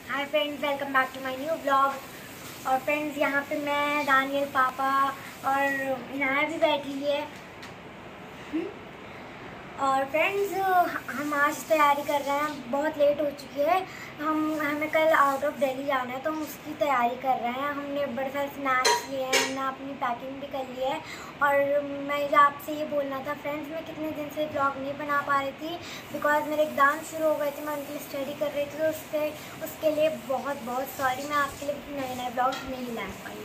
Hi friends, welcome back to my new blog. और friends, यहाँ पे मैं, दानियल, पापा और इनाया भी बैठी हुई है। और फ्रेंड्स, हम आज तैयारी कर रहे हैं, बहुत लेट हो चुकी है। हमें कल आउट ऑफ दिल्ली जाना है, तो हम उसकी तैयारी कर रहे हैं। हमने बड़े सारे स्नैक्स लिए हैं, हमने अपनी पैकिंग भी कर ली है। और मैं आपसे ये बोलना था फ्रेंड्स, मैं कितने दिन से ब्लॉग नहीं बना पा रही थी बिकॉज मेरे एग्ज़ाम शुरू हो गए थे। मैं उनके लिए स्टडी कर रही थी, तो उसके लिए बहुत बहुत सॉरी। मैं आपके लिए नए नए ब्लॉग नहीं ला पाई।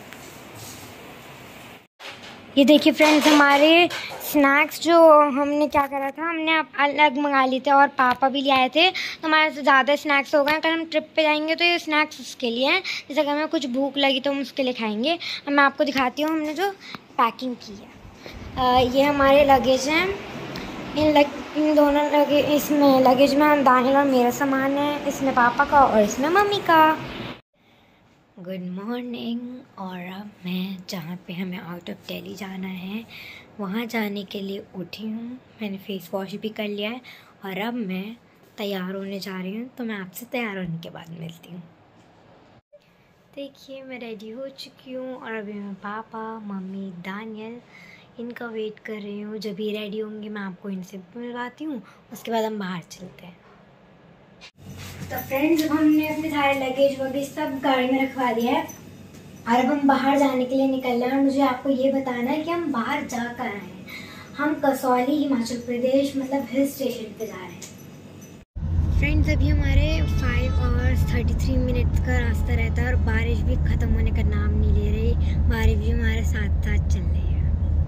ये देखिए फ्रेंड्स, हमारे स्नैक्स जो हमने क्या करा था, हमने अलग मंगा लिए थे और पापा भी ले आए थे, तो हमारे से ज़्यादा स्नैक्स हो गए। अगर हम ट्रिप पे जाएंगे तो ये स्नैक्स उसके लिए हैं। जैसे अगर हमें कुछ भूख लगी तो हम उसके लिए खाएंगे। अब मैं आपको दिखाती हूँ हमने जो पैकिंग की है। ये हमारे लगेज हैं। इन दोनों इसमें लगेज में दानियल और मेरा सामान है, इसमें पापा का और इसमें मम्मी का। Good morning. और अब मैं जहाँ पे हमें आउट ऑफ दिल्ली जाना है वहाँ जाने के लिए उठी हूँ। मैंने फेस वॉश भी कर लिया है और अब मैं तैयार होने जा रही हूँ, तो मैं आपसे तैयार होने के बाद मिलती हूँ। देखिए, मैं रेडी हो चुकी हूँ और अभी मैं पापा, मम्मी, दानियल इनका वेट कर रही हूँ। जब ये रेडी होंगे मैं आपको इनसे मिलवाती हूँ, उसके बाद हम बाहर चलते हैं। तो फ्रेंड्स, हमने अपने सारे लगेज वगैरह सब गाड़ी में रखवा दिया है और अब हम बाहर जाने के लिए निकल रहे हैं। और मुझे आपको ये बताना है कि हम बाहर जा कर आए हैं। हम कसौली, हिमाचल प्रदेश, मतलब हिल स्टेशन पे जा रहे हैं। फ्रेंड्स, अभी हमारे 5 और 33 का रास्ता रहता है और बारिश भी ख़त्म होने का नाम नहीं ले रही। बारिश भी हमारे साथ साथ चल रही है।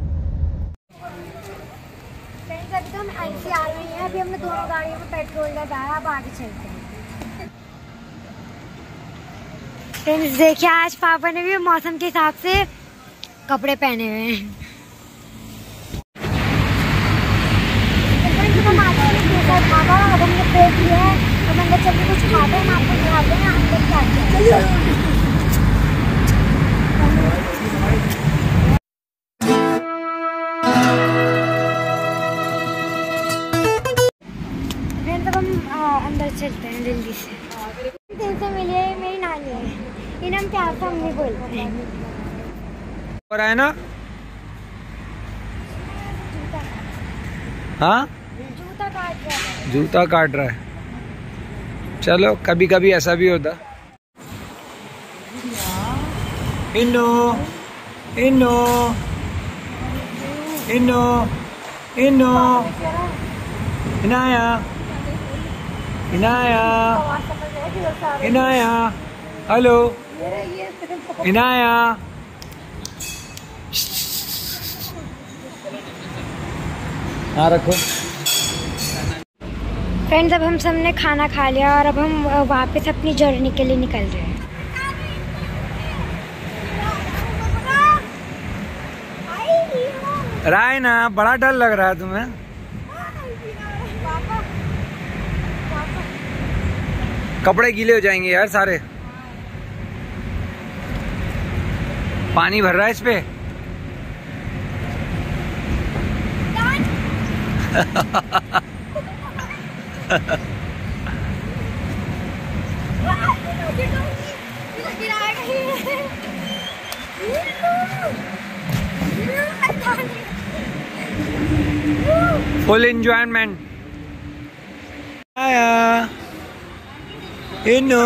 फ्रेंड्स, अभी तो हम ऐसी आ रही हैं। अभी हमने दोनों गाड़ियों में पेट्रोल लगाया, अब आगे चलते हैं। फ्रेंड्स, देखिए आज पापा ने भी मौसम के हिसाब से कपड़े पहने हुए हैं। पापा, अब हमने ब्रेक लिया है, अब अंदर चल के कुछ खाते हैं, आपको दिखाते हैं अंदर क्या है। अंदर चलते हैं जल्दी से। दिल से मिली है, मेरी नानी है, इन्हें हम प्यार से अम्मी बोलते हैं। और है ना? हाँ, जूता काट रहा है। चलो, कभी कभी ऐसा भी होता। इन्नो इन्नो इन्नो इन्नो इनाया इनाया इनाया, हेलो इनाया। हाँ, रखो। फ्रेंड्स, अब हम सब ने खाना खा लिया और अब हम वापस अपनी जर्नी के लिए निकल रहे हैं। रायना, बड़ा डर लग रहा है तुम्हें? कपड़े गीले हो जाएंगे यार सारे। पानी भर रहा है इस पे। Full enjoyment. आया इन्नो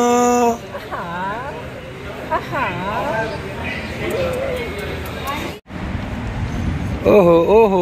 ओहो ओहो।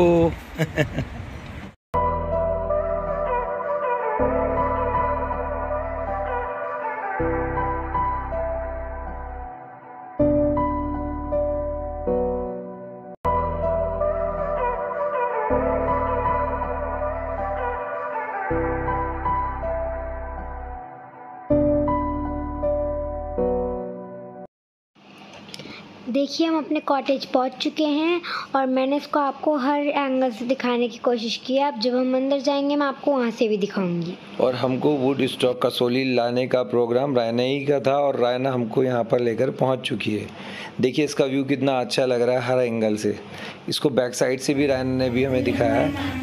देखिए, हम अपने कॉटेज पहुंच चुके हैं और मैंने इसको आपको हर एंगल से दिखाने की कोशिश की है। अब जब हम अंदर जाएंगे मैं आपको वहां से भी दिखाऊंगी। और हमको वुड स्टॉक कसौली लाने का प्रोग्राम रायना ही का था और रायना हमको यहाँ पर लेकर पहुँच चुकी है। देखिए इसका व्यू कितना अच्छा लग रहा है हर एंगल से। इसको बैक साइड से भी रायना ने भी हमें दिखाया है।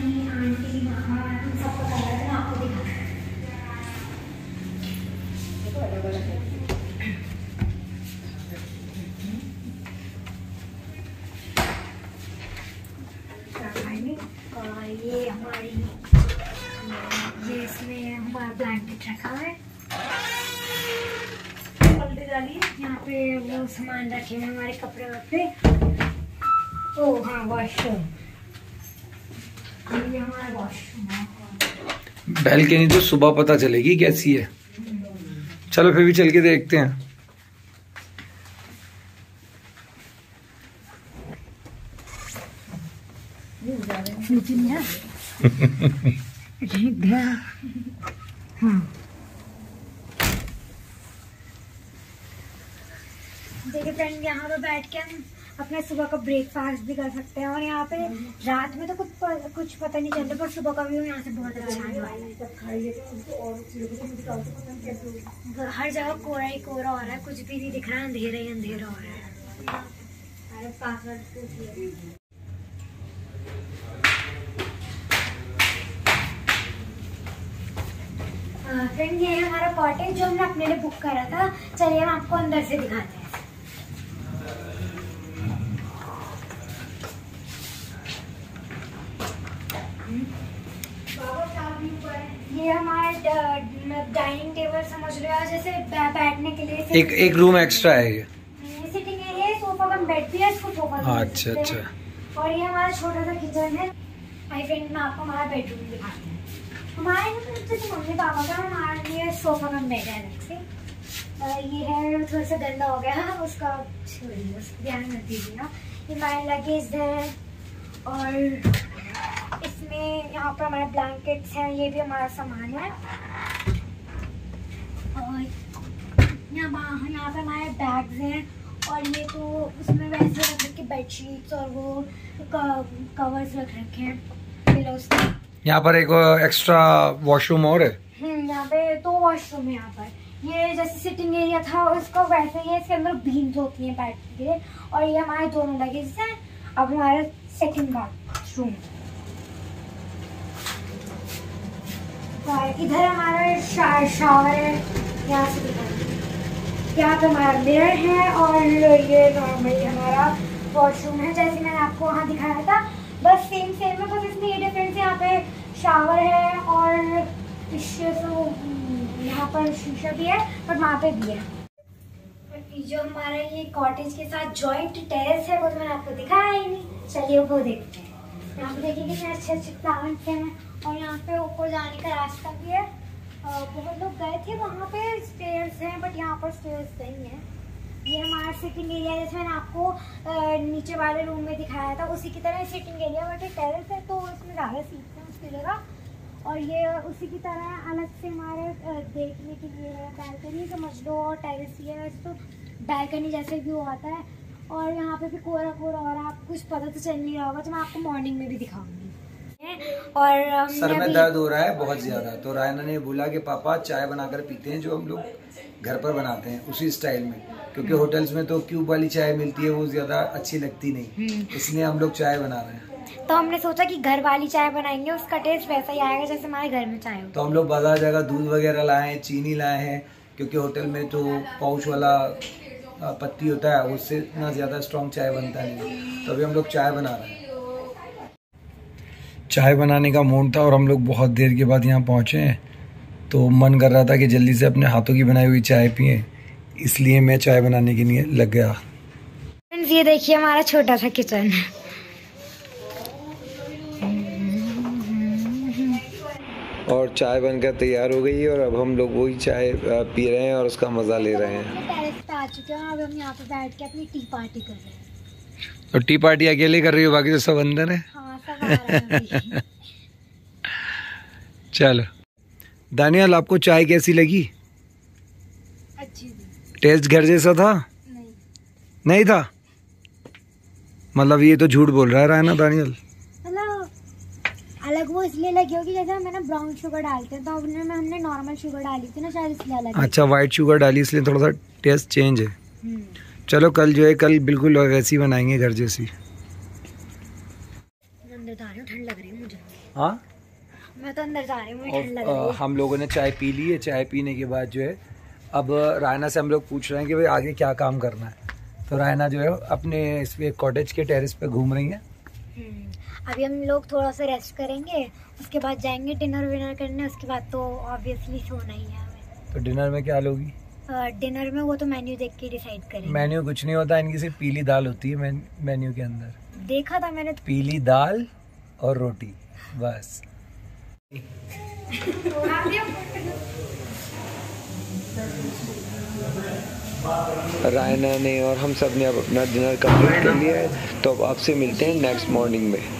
और ये हमारी ये इसमें हमारा ब्लैंकेट रखा है। यहाँ पे वो सामान रखे हैं हमारे कपड़े वपड़े। ओ हाँ वॉशरूम, ये हमारा वॉशरूम है। बैल्कनी तो सुबह पता चलेगी कैसी है। चलो फिर भी चल के देखते हैं। देखिए फ्रेंड, यहाँ पे बैठ के हम अपने सुबह का ब्रेकफास्ट भी कर सकते हैं। और यहाँ पे रात में तो कुछ पता नहीं चलता, पर सुबह का व्यू यहाँ से बहुत अच्छा आने वाला है। हर जगह कोहरा ही कोहरा हो रहा है, कुछ भी नहीं दिख रहा है, अंधेरा ही अंधेरा हो रहा है। फ्रेंड, ये है हमारा कॉटेज जो हमने अपने लिए बुक करा था। चलिए हम आपको अंदर से दिखाते हैं। ये हमारा डाइनिंग टेबल समझ लो यार, जैसे बैठने के लिए एक रूम एक्स्ट्रा है। ये सिटिंग एरिया है, सोफा कम बेड भी है, इसको सोफा। अच्छा अच्छा। और ये हमारा छोटा सा किचन है। आई फ्रेंड, मैं आपको हमारा बेडरूम दिखाती हूँ। हमारे जैसे मम्मी पापा का हमारे लिए सोफा कम बेड है अलग से। ये है थोड़ा सा गंदा हो गया है, उसका छोड़िए, उसका ध्यान मत दीजिएगा। ये हमारे लगेज है और इसमें यहाँ पर हमारे ब्लैंकेट्स हैं, ये भी हमारा सामान है। और यहाँ पे हमारे बैग्स हैं। और ये तो उसमें वैसे रख रखे बेडशीट्स और वो कवर्स रख रखे हैं पिलोस के। यहाँ पर एक एक्स्ट्रा वॉशरूम और है। यहाँ पे 2 वॉशरूम है। यहाँ पर ये जैसे सिटिंग एरिया था उसका वैसे ही है, इसके अंदर बीन्स होती हैं बैठने के लिए। और ये हमारे दोनों लगेज हैं। अब हमारा सेकंड बाथरूम, इधर हमारा शावर है। यहाँ से यहाँ पे हमारा मिरर है और ये नॉर्मली हमारा वॉशरूम है जैसे मैंने आपको वहाँ दिखाया था। बस सेम है, बस इसमें ये डिफरेंस है, यहाँ पे शावर है और यहाँ पर शीशा भी है और वहाँ पे भी है। जो हमारा ये कॉटेज के साथ जॉइंट टेरेस है वो तो मैंने आपको दिखाया ही नहीं। चलिए वो देखते हैं। यहाँ पे देखिए कितने अच्छे अच्छे प्लांट्स हैं। और यहाँ पे ऊपर जाने का रास्ता भी है। बहुत लोग गए थे वहाँ पे, स्टेयर्स हैं बट यहाँ पर स्टेयर्स नहीं है। ये हमारा सिटिंग एरिया जैसे मैंने आपको नीचे वाले रूम में दिखाया था उसी की तरह सिटिंग एरिया, बट टेरेस है तो इसमें ज़्यादा सीट्स हैं उसकी जगह। और ये उसी की तरह अलग से हमारे देखने के लिए है बैल्कनी समझ लो, और टेरेस ही है। वैसे तो बैल्कनी जैसे व्यू आता है। और यहाँ पे भी कोहरा कोहरा हो रहा है, आपको कुछ पता तो चल नहीं रहा होगा, तो मैं आपको मॉर्निंग में भी दिखाऊंगी। और सर में दर्द हो रहा है बहुत ज्यादा, तो रायना ने बोला कि पापा चाय बनाकर पीते हैं जो हम लोग घर पर बनाते हैं उसी स्टाइल में, क्योंकि होटल्स में तो क्यूब वाली चाय मिलती है, वो ज्यादा अच्छी लगती नहीं, इसलिए हम लोग चाय बना रहे हैं। तो हमने सोचा कि घर वाली चाय बनाएंगे, उसका टेस्ट वैसा ही आएगा जैसे हमारे घर में चाय हो। तो हम लोग बाजार जाकर दूध वगैरह लाए हैं, चीनी लाए हैं, क्योंकि होटल में तो पाउच वाला पत्ती होता है, उससे इतना ज्यादा स्ट्रॉन्ग चाय बनता नहीं। तो अभी हम लोग चाय बना रहे हैं। चाय बनाने का मूड था और हम लोग बहुत देर के बाद यहाँ पहुँचे हैं, तो मन कर रहा था कि जल्दी से अपने हाथों की बनाई हुई चाय पिए, इसलिए मैं चाय बनाने के लिए लग गया। फ्रेंड्स, ये देखिए हमारा छोटा सा किचन है। और चाय बनकर तैयार हो गई है और अब हम लोग वही चाय पी रहे हैं और उसका मज़ा ले रहे हैं। टेरेस पे आ चुके हैं, अब हम यहाँ पे बैठ के अपनी टी पार्टी कर रहे हैं। तो टी पार्टी अकेले कर रही हो, बाकी तो सब अंदर है। हाँ, सब आ रहे हैं। चलो दानियाल, आपको चाय कैसी लगी? अच्छी थी। टेस्ट घर जैसा था? नहीं था? मतलब ये तो झूठ बोल रहा है ना दानियाल। अलग वो इसलिए लगी होगी जैसे मैंने ब्राउन शुगर डालते हैं, तो हमने नॉर्मल शुगर डाली थी ना, शायद इसलिए अलग। अच्छा, वाइट शुगर डाली इसलिए थोड़ा सा टेस्ट चेंज है। चलो कल जो है, कल बिल्कुल वैसी बनाएंगे घर जैसी। अंदर जा रही हूँ, ठंड लग रही है मुझे। हाँ, मैं तो अंदर जा रही हूँ, ठंड लग रही है। हम लोगों ने चाय पी ली है। चाय पीने के बाद जो है अब रायना से हम लोग पूछ रहे हैं कि भाई आगे क्या काम करना है। तो रायना जो है अपने इस कॉटेज के टेरेस पे घूम रही है। अभी हम लोग थोड़ा सा रेस्ट करेंगे, उसके बाद जाएंगे डिनर विनर करने, उसके बाद तो ऑब्वियसली सोना ही है हमें। तो डिनर में क्या लोगी? डिनर में वो तो मेन्यू देख के डिसाइड करेंगे। मेन्यू कुछ नहीं होता, इनकी सिर्फ पीली दाल होती है मेन्यू के अंदर। देखा था मैंने, पीली दाल और रोटी बस। रायना ने और हम सब ने अब अपना डिनर कंप्लीट कर लिया है। तो अब आपसे मिलते हैं नेक्स्ट मॉर्निंग में।